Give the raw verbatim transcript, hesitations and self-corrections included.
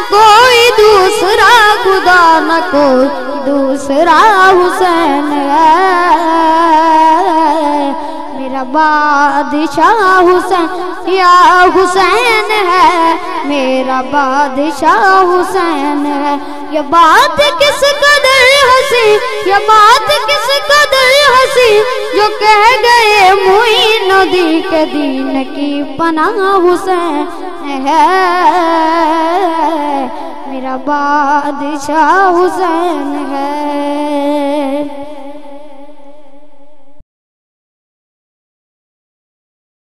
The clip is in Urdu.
کوئی دوسرا خدا نہ کوئی دوسرا حسین ہے میرا بادشاہ حسین یا حسین ہے میرا بادشاہ حسین ہے یہ بات کس قدر ہنسی یہ بات کس قدر ہنسی جو کہہ گئے معین الدین کے دین کی پناہ حسین ہے میرا بادشاہ حسین ہے